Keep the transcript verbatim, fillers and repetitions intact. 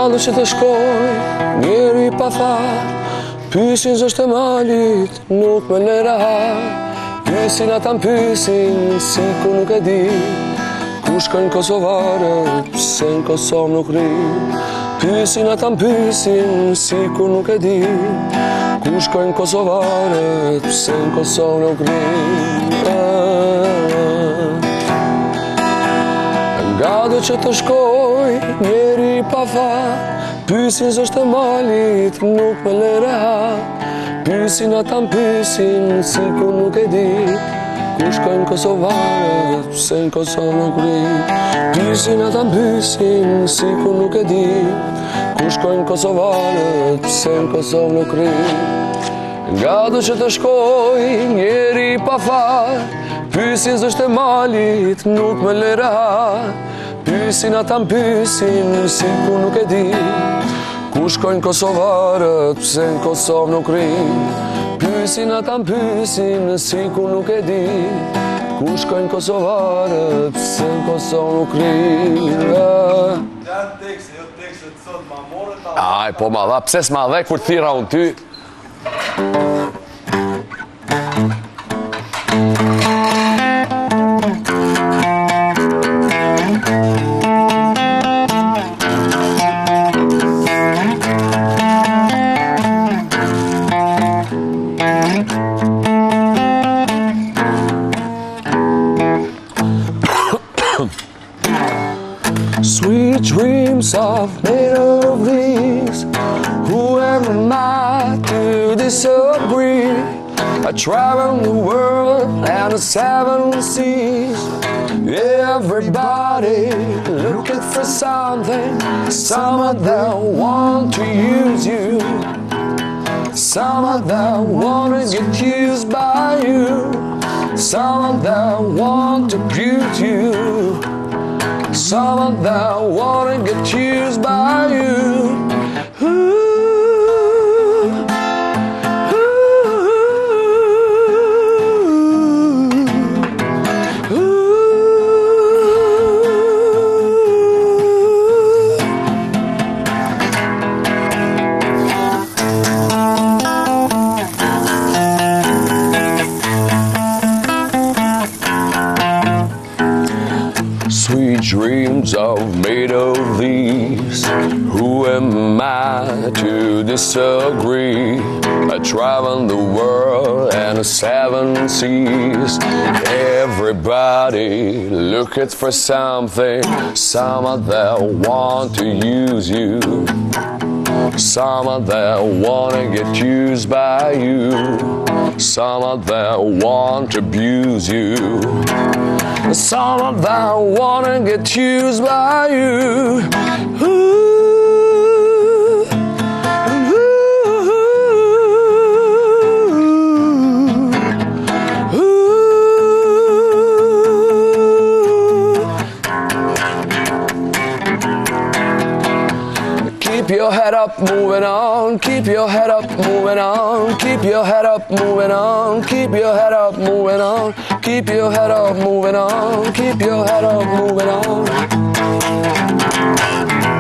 do që të shkoj, njeri pa far, pysin zështë e malit, nuk me le rahat. Pysin ata m'pysin, si ku nuk e di, ku shkojnë Kosovarët, pse në Kosovë nuk ri. Pysin ata m'pysin, si ku nuk e di, ku shkojnë Kosovarët, pse në Kosovë nuk ri. Nga do që të shkoj, njeri pa far, pysin zështë e malit, nuk me le rahat. Pysin ata m'pysin, si ku nuk e di, ku shkojnë Kosovarët, pse në Kosovë nuk ri. Pysin ata m'pysin, si ku nuk e di, ku shkojnë Kosovarët, pse në Kosovë nuk ri. Nga do që të shkoj, njeri pa far, pysin zështë e malit, nuk me le rahat. Pysin ata m'pysin, si ku nuk e di, ku shkojnë Kosovarët, pse në Kosovë nuk ri. Pysin ata m'pysin, si ku nuk e di, ku shkojnë Kosovarët, pse në Kosovë nuk ri. Janë tekse, jo tekse të sot ma more ta... Aj, po ma dha, pse s'ma dhe kur thira unë ty? Sweet dreams of made of these. Who am I to disagree? I travel the world and the seven seas. Everybody looking for something. Some of them want to use you. Some of them want to get used by you. Some of them want to abuse you. Some of them wanna get used by you. Ooh, ooh, ooh. Sweet dreams are made of these. Who am I to disagree? I travel the world and the seven seas. Everybody looking for something. Some of them want to use you. Some of them wanna get used by you. Some of them want to abuse you. Some of them wanna get used by you. Ooh. Keep your head up, moving on. Keep your head up, moving on. Keep your head up, moving on. Keep your head up, moving on. Keep your head up, moving on. Keep your head up, moving on.